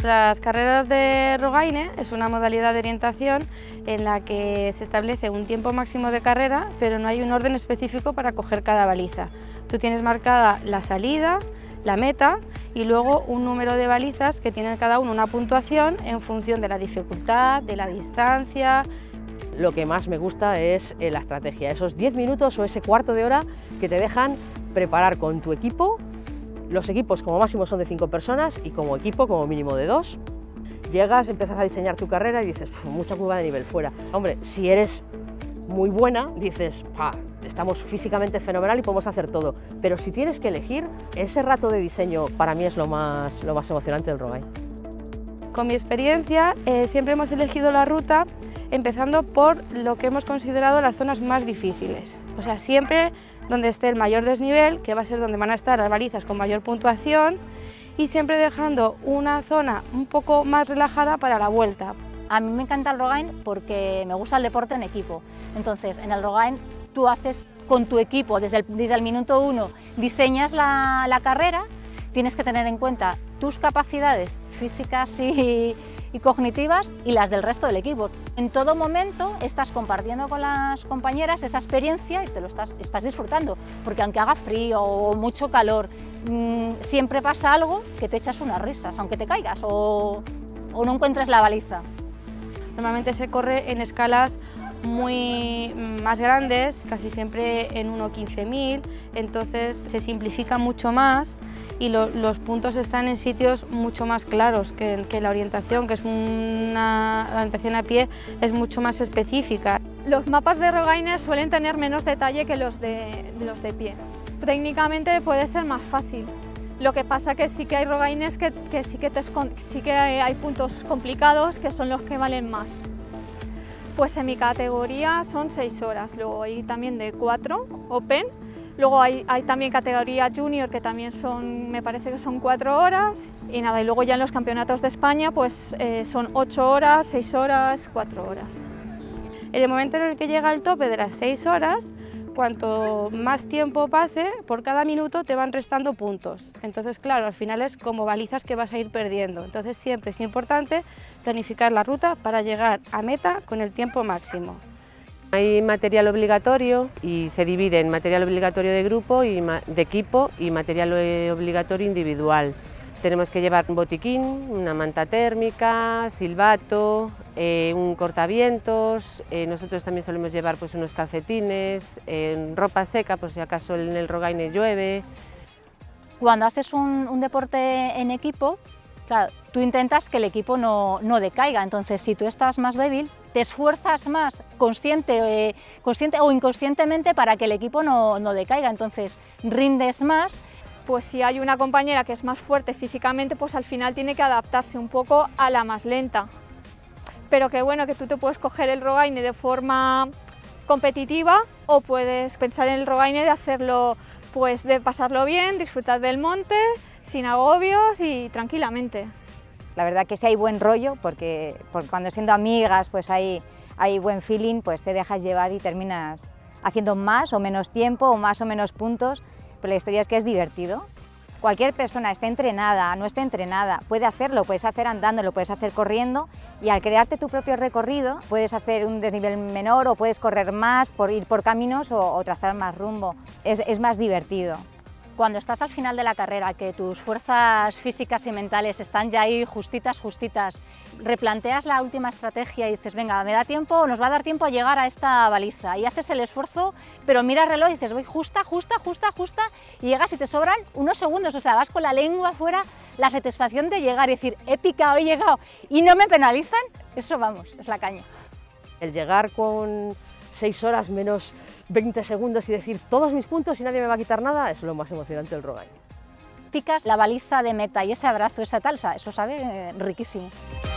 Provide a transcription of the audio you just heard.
Las carreras de Rogaine es una modalidad de orientación en la que se establece un tiempo máximo de carrera, pero no hay un orden específico para coger cada baliza. Tú tienes marcada la salida, la meta y luego un número de balizas que tienen cada uno una puntuación en función de la dificultad, de la distancia. Lo que más me gusta es la estrategia, esos 10 minutos o ese cuarto de hora que te dejan preparar con tu equipo. Los equipos como máximo son de 5 personas y como equipo como mínimo de 2. Llegas, empiezas a diseñar tu carrera y dices, mucha curva de nivel fuera. Hombre, si eres muy buena, dices, estamos físicamente fenomenal y podemos hacer todo. Pero si tienes que elegir, ese rato de diseño para mí es lo más emocionante del Rogaine. Con mi experiencia, siempre hemos elegido la ruta empezando por lo que hemos considerado las zonas más difíciles. O sea, siempre donde esté el mayor desnivel, que va a ser donde van a estar las balizas con mayor puntuación, y siempre dejando una zona un poco más relajada para la vuelta. A mí me encanta el Rogaine porque me gusta el deporte en equipo. Entonces, en el Rogaine tú haces con tu equipo, desde el minuto 1, diseñas la carrera, tienes que tener en cuenta tus capacidades físicas y cognitivas y las del resto del equipo. En todo momento estás compartiendo con las compañeras esa experiencia y te lo estás disfrutando, porque aunque haga frío o mucho calor, siempre pasa algo que te echas unas risas, aunque te caigas o no encuentres la baliza. Normalmente se corre en escalas muy más grandes, casi siempre en 1:15.000, entonces se simplifica mucho más y los puntos están en sitios mucho más claros que la orientación, que es la orientación a pie es mucho más específica. Los mapas de Rogaine suelen tener menos detalle que los de pie. Técnicamente puede ser más fácil. Lo que pasa que sí que hay Rogaines que sí que hay puntos complicados que son los que valen más. Pues en mi categoría son 6 horas, luego hay también de 4 Open. Luego hay también categoría junior que también me parece que son 4 horas y nada, y luego ya en los campeonatos de España pues son 8 horas, 6 horas, 4 horas. En el momento en el que llega el tope de las 6 horas, cuanto más tiempo pase, por cada minuto te van restando puntos. Entonces, claro, al final es como balizas que vas a ir perdiendo. Entonces siempre es importante planificar la ruta para llegar a meta con el tiempo máximo. Hay material obligatorio y se divide en material obligatorio de grupo, de equipo y material obligatorio individual. Tenemos que llevar un botiquín, una manta térmica, silbato, un cortavientos, nosotros también solemos llevar pues, unos calcetines, ropa seca por si acaso en el Rogaine llueve. Cuando haces un deporte en equipo, claro, tú intentas que el equipo no decaiga, entonces si tú estás más débil, te esfuerzas más consciente o inconscientemente para que el equipo no decaiga, entonces rindes más. Pues si hay una compañera que es más fuerte físicamente, pues al final tiene que adaptarse un poco a la más lenta. Pero que bueno, que tú te puedes coger el Rogaine de forma competitiva o puedes pensar en el Rogaine de hacerlo, pues de pasarlo bien, disfrutar del monte, sin agobios y tranquilamente. La verdad que sí hay buen rollo, porque cuando siendo amigas pues hay buen feeling, pues te dejas llevar y terminas haciendo más o menos tiempo o más o menos puntos, pero la historia es que es divertido. Cualquier persona, esté entrenada, no esté entrenada, puede hacerlo, puedes hacer andando, lo puedes hacer corriendo y al crearte tu propio recorrido puedes hacer un desnivel menor o puedes correr más, ir por caminos o trazar más rumbo. Es más divertido. Cuando estás al final de la carrera, que tus fuerzas físicas y mentales están ya ahí justitas, replanteas la última estrategia y dices, venga, me da tiempo, nos va a dar tiempo a llegar a esta baliza y haces el esfuerzo, pero miras el reloj y dices, voy justa y llegas y te sobran unos segundos, o sea, vas con la lengua afuera, la satisfacción de llegar y decir, he picado, he llegado y no me penalizan, eso vamos, es la caña. El llegar con 6 horas menos 20 segundos y decir todos mis puntos y nadie me va a quitar nada, es lo más emocionante del Rogaine. Picas la baliza de meta y ese abrazo, esa tal, eso sabe riquísimo.